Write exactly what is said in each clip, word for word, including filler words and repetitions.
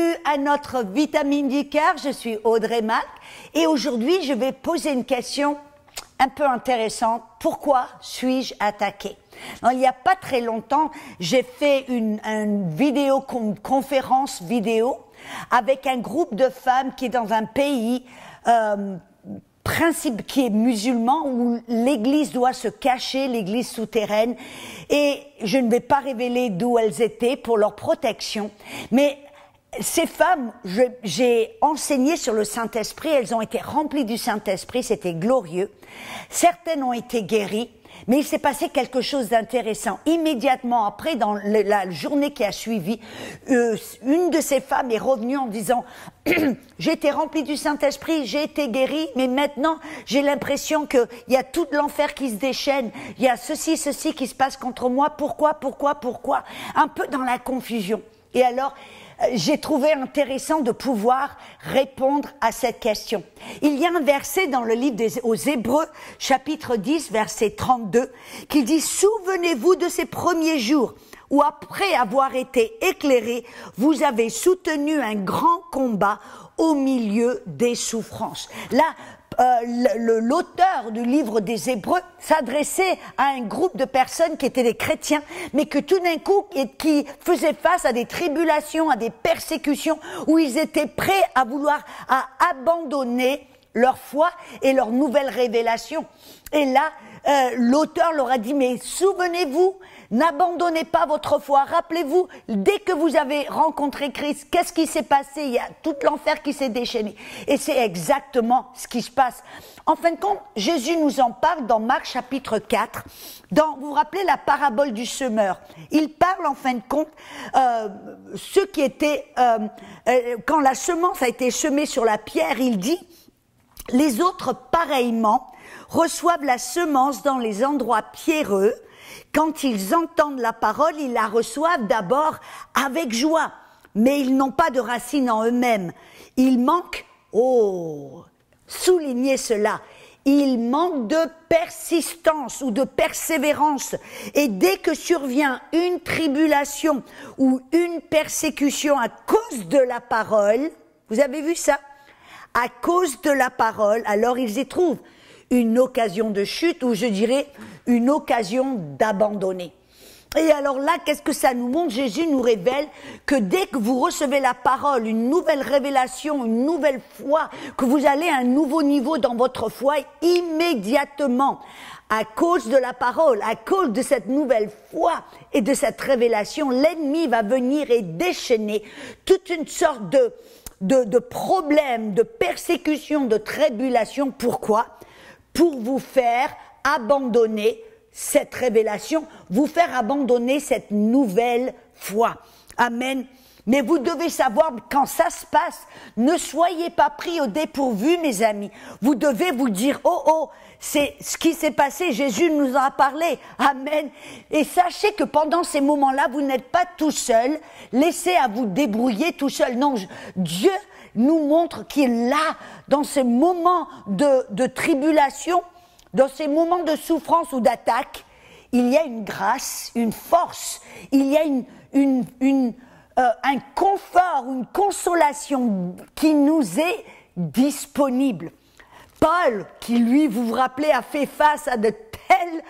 Bienvenue à notre vitamine du cœur, je suis Audrey Malk et aujourd'hui je vais poser une question un peu intéressante. Pourquoi suis-je attaquée? Il n'y a pas très longtemps, j'ai fait une, une vidéo, une conférence vidéo avec un groupe de femmes qui est dans un pays euh, principe qui est musulman où l'église doit se cacher, l'église souterraine, et je ne vais pas révéler d'où elles étaient pour leur protection, mais ces femmes, j'ai enseigné sur le Saint-Esprit, elles ont été remplies du Saint-Esprit, c'était glorieux. Certaines ont été guéries, mais il s'est passé quelque chose d'intéressant. Immédiatement après, dans le, la journée qui a suivi, euh, une de ces femmes est revenue en disant « J'ai été remplie du Saint-Esprit, j'ai été guérie, mais maintenant j'ai l'impression qu'il y a tout l'enfer qui se déchaîne, il y a ceci, ceci qui se passe contre moi, pourquoi, pourquoi, pourquoi ?» Un peu dans la confusion. Et alors, j'ai trouvé intéressant de pouvoir répondre à cette question. Il y a un verset dans le livre des, aux Hébreux, chapitre dix, verset trente-deux, qui dit « Souvenez-vous de ces premiers jours où, après avoir été éclairés, vous avez soutenu un grand combat au milieu des souffrances. » Là, Euh, l'auteur du livre des Hébreux s'adressait à un groupe de personnes qui étaient des chrétiens, mais que tout d'un coup, qui faisaient face à des tribulations, à des persécutions, où ils étaient prêts à vouloir à abandonner leur foi et leur nouvelle révélation. Et là, euh, l'auteur leur a dit, mais souvenez-vous, n'abandonnez pas votre foi. Rappelez-vous, dès que vous avez rencontré Christ, qu'est-ce qui s'est passé? Il y a tout l'enfer qui s'est déchaîné. Et c'est exactement ce qui se passe. En fin de compte, Jésus nous en parle dans Marc chapitre quatre. Dans, vous vous rappelez la parabole du semeur? Il parle en fin de compte, euh, ceux qui étaient, euh, euh, quand la semence a été semée sur la pierre, il dit, les autres pareillement reçoivent la semence dans les endroits pierreux. Quand ils entendent la parole, ils la reçoivent d'abord avec joie, mais ils n'ont pas de racines en eux-mêmes. Ils manquent, oh, soulignez cela, ils manquent de persistance ou de persévérance. Et dès que survient une tribulation ou une persécution à cause de la parole, vous avez vu ça? À cause de la parole, alors ils y trouvent une occasion de chute, ou je dirais une occasion d'abandonner. Et alors là, qu'est-ce que ça nous montre? Jésus nous révèle que dès que vous recevez la parole, une nouvelle révélation, une nouvelle foi, que vous allez à un nouveau niveau dans votre foi, immédiatement, à cause de la parole, à cause de cette nouvelle foi et de cette révélation, l'ennemi va venir et déchaîner toute une sorte de, de, de problèmes, de persécutions, de tribulations. Pourquoi? Pour vous faire abandonner cette révélation, vous faire abandonner cette nouvelle foi. Amen. Mais vous devez savoir, quand ça se passe, ne soyez pas pris au dépourvu, mes amis. Vous devez vous dire, oh, oh, c'est ce qui s'est passé, Jésus nous en a parlé. Amen. Et sachez que pendant ces moments-là, vous n'êtes pas tout seul, laissez à vous débrouiller tout seul. Non, je, Dieu nous montre qu'il est là, dans ces moments de, de tribulation, dans ces moments de souffrance ou d'attaque, il y a une grâce, une force, il y a une, une, une, euh, un confort, une consolation qui nous est disponible. Paul, qui lui, vous vous rappelez, a fait face à de telles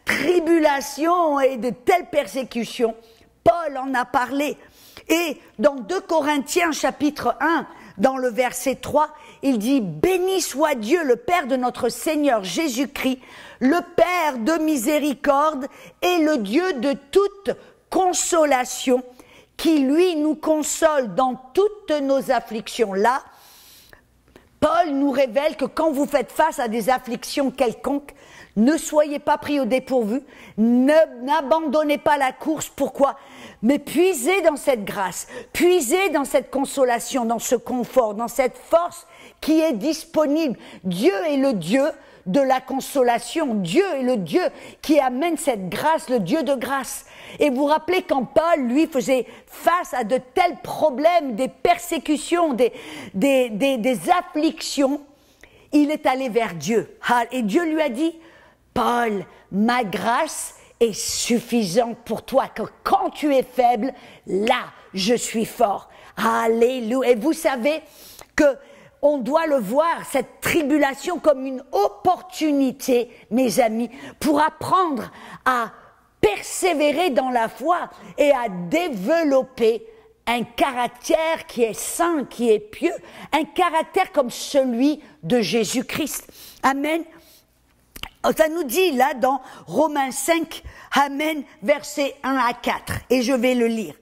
tribulations et de telles persécutions, Paul en a parlé. Et dans deux Corinthiens chapitre un, dans le verset trois, il dit « Béni soit Dieu, le Père de notre Seigneur Jésus-Christ, le Père de miséricorde et le Dieu de toute consolation, qui lui nous console dans toutes nos afflictions. » Là, Paul nous révèle que quand vous faites face à des afflictions quelconques, ne soyez pas pris au dépourvu, n'abandonnez pas la course. Pourquoi? Mais puisez dans cette grâce, puisez dans cette consolation, dans ce confort, dans cette force qui est disponible. Dieu est le Dieu de la consolation. Dieu est le Dieu qui amène cette grâce, le Dieu de grâce. Et vous vous rappelez quand Paul, lui, faisait face à de tels problèmes, des persécutions, des, des, des, des afflictions, il est allé vers Dieu. Et Dieu lui a dit, Paul, ma grâce est suffisante pour toi, que quand tu es faible, là, je suis fort. Alléluia. Et vous savez que on doit le voir, cette tribulation, comme une opportunité, mes amis, pour apprendre à persévérer dans la foi et à développer un caractère qui est saint, qui est pieux, un caractère comme celui de Jésus-Christ. Amen. Ça nous dit là dans Romains cinq, Amen, versets un à quatre, et je vais le lire.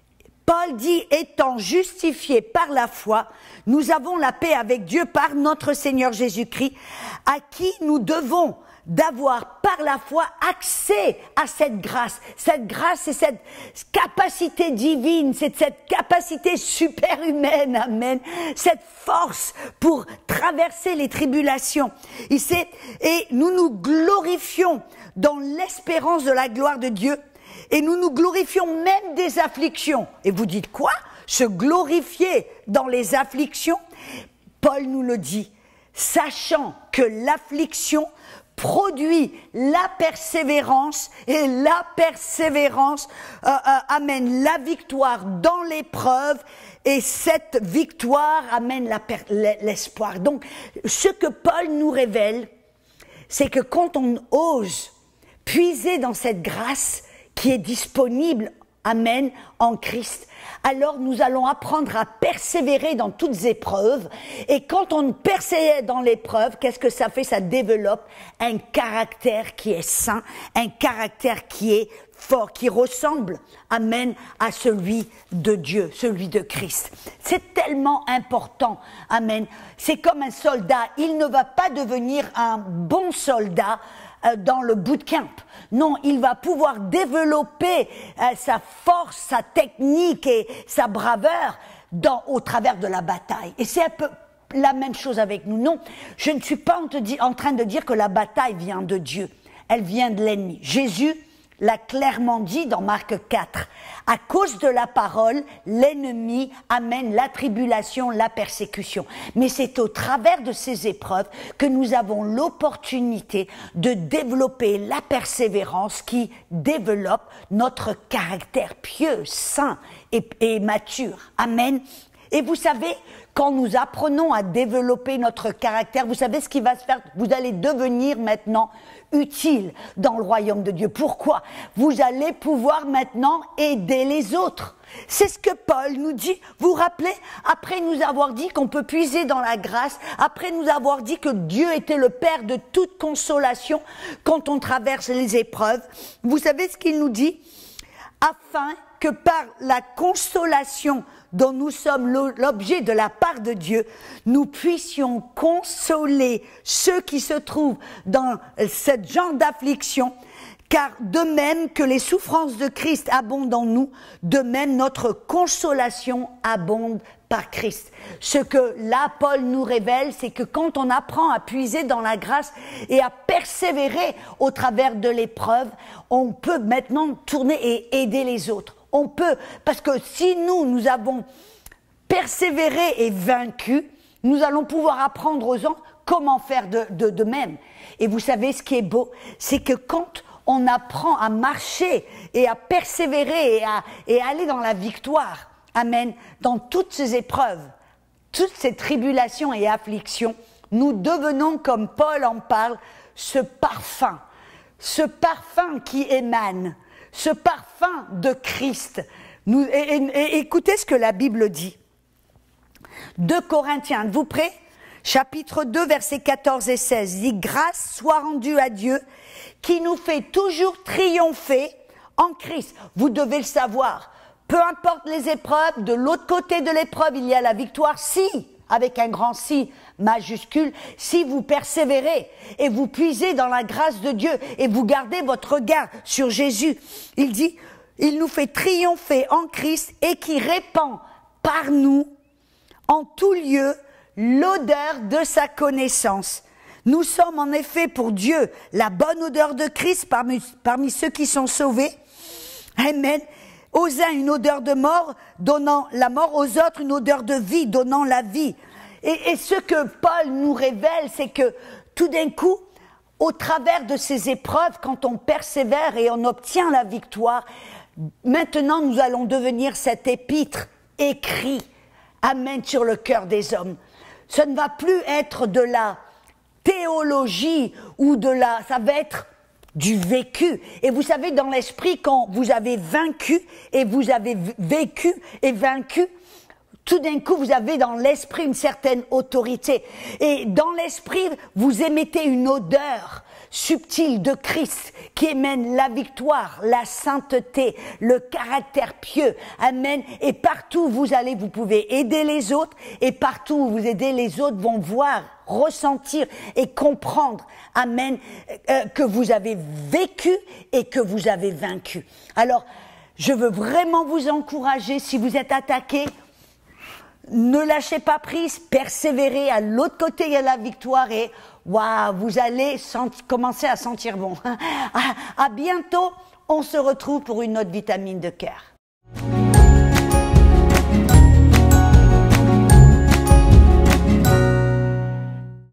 Paul dit, étant justifiés par la foi, nous avons la paix avec Dieu par notre Seigneur Jésus-Christ, à qui nous devons d'avoir par la foi accès à cette grâce. Cette grâce, c'est cette capacité divine, c'est cette capacité superhumaine, amen, cette force pour traverser les tribulations. Et, et nous nous glorifions dans l'espérance de la gloire de Dieu, et nous nous glorifions même des afflictions. Et vous dites quoi? Se glorifier dans les afflictions? Paul nous le dit, sachant que l'affliction produit la persévérance, et la persévérance euh, euh, amène la victoire dans l'épreuve, et cette victoire amène l'espoir. Donc, ce que Paul nous révèle, c'est que quand on ose puiser dans cette grâce qui est disponible, amen, en Christ, alors nous allons apprendre à persévérer dans toutes épreuves. Et quand on persévère dans l'épreuve, qu'est-ce que ça fait? Ça développe un caractère qui est saint, un caractère qui est fort, qui ressemble, amen, à celui de Dieu, celui de Christ. C'est tellement important, amen. C'est comme un soldat, il ne va pas devenir un bon soldat dans le bootcamp. Non, il va pouvoir développer euh, sa force, sa technique et sa braveur dans, au travers de la bataille. Et c'est un peu la même chose avec nous. Non, je ne suis pas en, te di- en train de dire que la bataille vient de Dieu. Elle vient de l'ennemi. Jésus l'a clairement dit dans Marc quatre. À cause de la parole, l'ennemi amène la tribulation, la persécution. Mais c'est au travers de ces épreuves que nous avons l'opportunité de développer la persévérance qui développe notre caractère pieux, saint et, et mature. Amen. Et vous savez, quand nous apprenons à développer notre caractère, vous savez ce qui va se faire? Vous allez devenir maintenant utile dans le royaume de Dieu. Pourquoi? Vous allez pouvoir maintenant aider les autres. C'est ce que Paul nous dit. Vous vous rappelez? Après nous avoir dit qu'on peut puiser dans la grâce, après nous avoir dit que Dieu était le Père de toute consolation quand on traverse les épreuves, vous savez ce qu'il nous dit? Afin que par la consolation dont nous sommes l'objet de la part de Dieu, nous puissions consoler ceux qui se trouvent dans ce genre d'affliction, car de même que les souffrances de Christ abondent en nous, de même notre consolation abonde par Christ. Ce que là, Paul nous révèle, c'est que quand on apprend à puiser dans la grâce et à persévérer au travers de l'épreuve, on peut maintenant tourner et aider les autres. On peut, parce que si nous, nous avons persévéré et vaincu, nous allons pouvoir apprendre aux autres comment faire de, de, de même. Et vous savez, ce qui est beau, c'est que quand on apprend à marcher et à persévérer et à, et à aller dans la victoire, amen, dans toutes ces épreuves, toutes ces tribulations et afflictions, nous devenons, comme Paul en parle, ce parfum, ce parfum qui émane, ce parfum de Christ. Nous, et, et, et écoutez ce que la Bible dit. deux Corinthiens, êtes-vous prêts? Chapitre deux, versets quatorze et seize, dit « Grâce soit rendue à Dieu, qui nous fait toujours triompher en Christ. » Vous devez le savoir. Peu importe les épreuves, de l'autre côté de l'épreuve, il y a la victoire si, avec un grand si majuscule, si vous persévérez et vous puisez dans la grâce de Dieu et vous gardez votre regard sur Jésus. Il dit, il nous fait triompher en Christ et qui répand par nous en tout lieu l'odeur de sa connaissance. Nous sommes en effet pour Dieu la bonne odeur de Christ parmi, parmi ceux qui sont sauvés. Amen. Aux uns une odeur de mort, donnant la mort, aux autres une odeur de vie, donnant la vie. Et, et ce que Paul nous révèle, c'est que tout d'un coup, au travers de ces épreuves, quand on persévère et on obtient la victoire, maintenant nous allons devenir cet épître écrit, amen, sur le cœur des hommes. Ce ne va plus être de la théologie ou de la... ça va être du vécu. Et vous savez, dans l'esprit, quand vous avez vaincu et vous avez vécu et vaincu, tout d'un coup, vous avez dans l'esprit une certaine autorité. Et dans l'esprit, vous émettez une odeur subtile de Christ qui émène la victoire, la sainteté, le caractère pieux. Amen. Et partout où vous allez, vous pouvez aider les autres. Et partout où vous aidez les autres vont voir, ressentir et comprendre, amen, euh, que vous avez vécu et que vous avez vaincu. Alors, je veux vraiment vous encourager, si vous êtes attaqué, ne lâchez pas prise, persévérez, à l'autre côté il y a la victoire et waouh, vous allez commencer à sentir bon. À, à bientôt, on se retrouve pour une autre vitamine de cœur.